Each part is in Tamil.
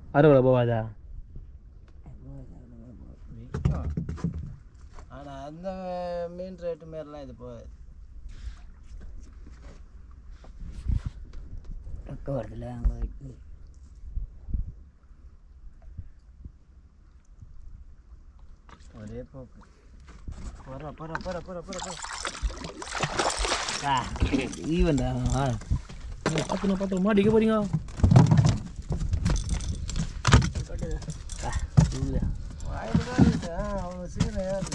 அறுவடை போவாதா? ஆனால் அந்த மீன் ரேட்டு மாரிலாம் இது போகாது. வருதுல அங்கே ஒரே போக்கு. போற ஈவன்டா பார்த்து மாட்டிக்க போறீங்க. அவங்க சீக்கிரம்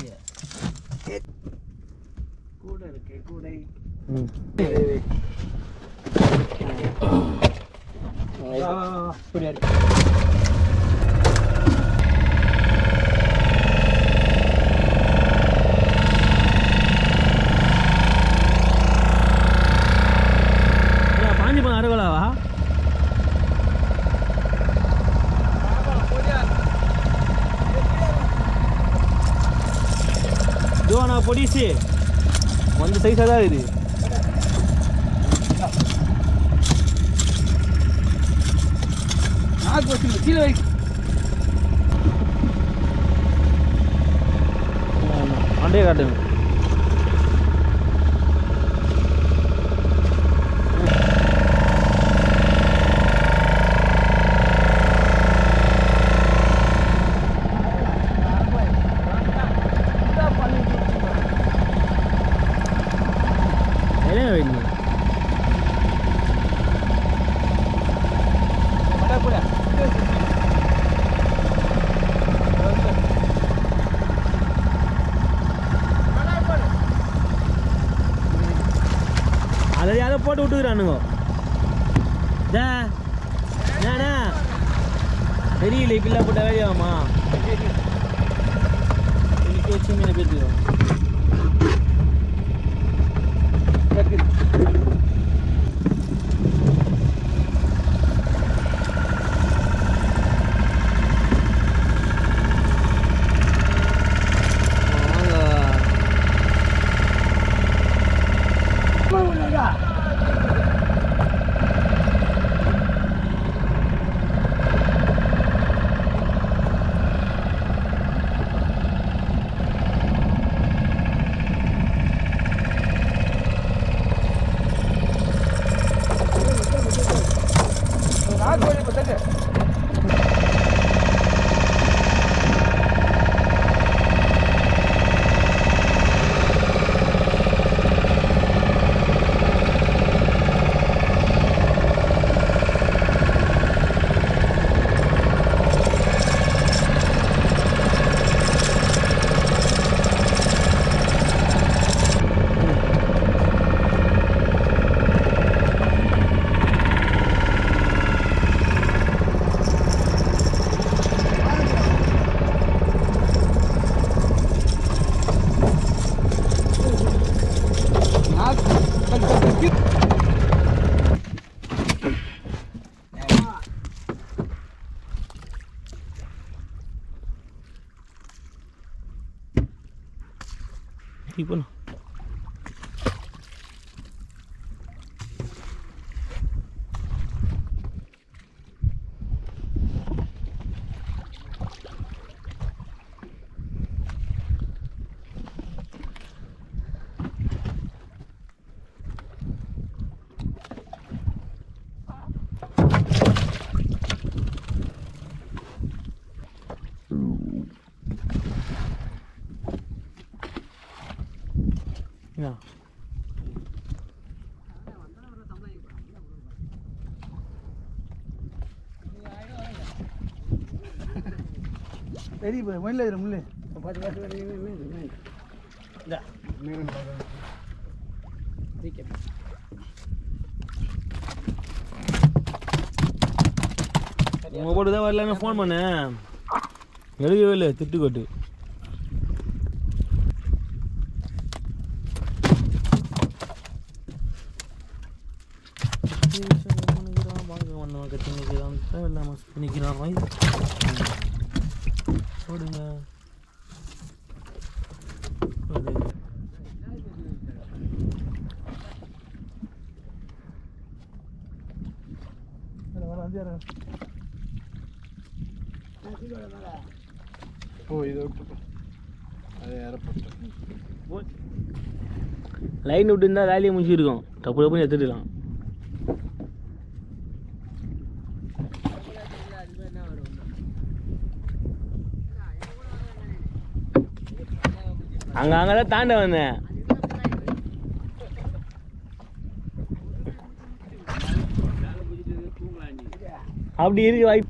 கூட இருக்கு கூடை. பாஞ்சு போன அறுவலாவா? ஜோனா பொடிசி ಒಂದು ಸೈಜ್ ಅದ ಇದು. நாக்கு வச்சு கீழே வை. அண்டே காட்டுங்க. அதை யாரோ போட்டு விட்டுக்கிறானுங்க. ஏண்ணா தெரியல பிள்ளை போட்ட வேலையாமா இன்னைக்கு வச்சு மீனை பேத்துக்கிறோம். இப்போ சரி இப்போ மயில முள்ளு உங்க போட்டு தான் வரலன்னு ஃபோன் பண்ணேன், எடுக்கவே இல்லை, திட்டுக்கோட்டு. போடுங்க ஓ இதை விட்டு அதை ஏறப்பட்டு லைன் விட்டு இருந்தால் வேலையை முடிச்சிருக்கோம். டப்பு டப்புன்னு எடுத்துக்கலாம். அங்கே தான் தாண்ட வந்தேன். அப்படி இருக்கு வாய்ப்பு.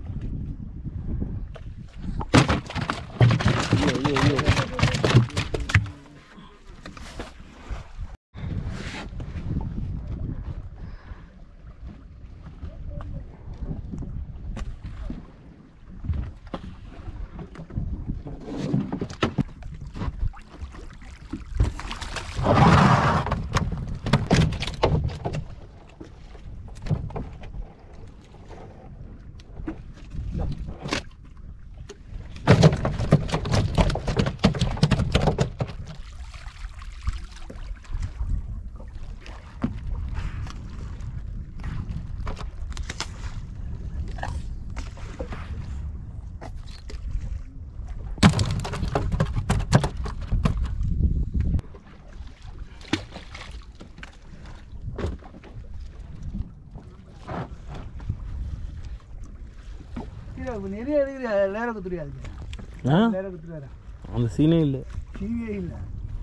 நிறைய எடுக்கிற நேர குத்துறியாது. நேர குத்துறாரு அந்த சீனே இல்லை. சீனே இல்லை.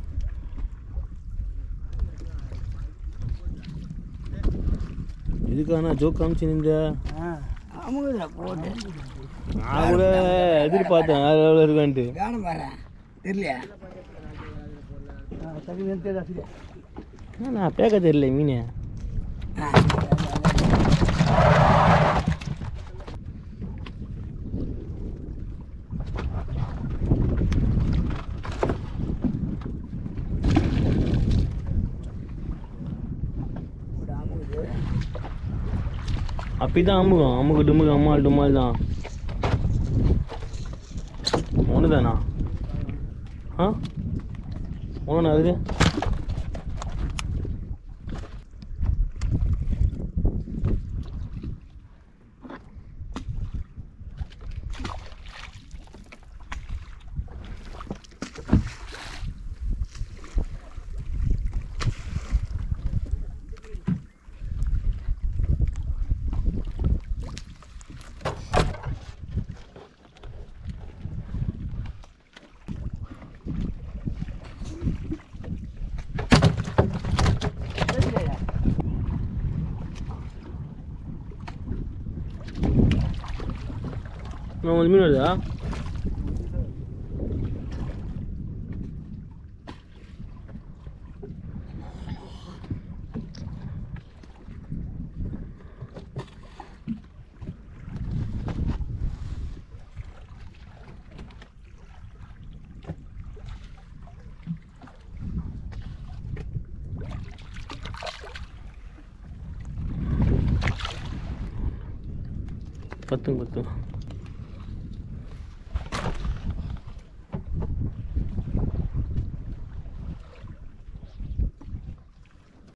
இதுக்கான ஜோக் காமிச்சு ஆமாங்க போட்டு நான் கூட எதிர்பார்த்தேன் வேறு எவ்வளோ இருக்கான்ட்டு. காணும் பாரு தெரியலையா? நான் பேக்க தெரியல மீன். அப்படிதான் அமுகம். அமுக்கு டுமுக்கு அம்மாள் டும்மாள் தான். ஒன்று தானா? ஒன்று அது. ஒரு மீன் வருதா? பத்துங்க.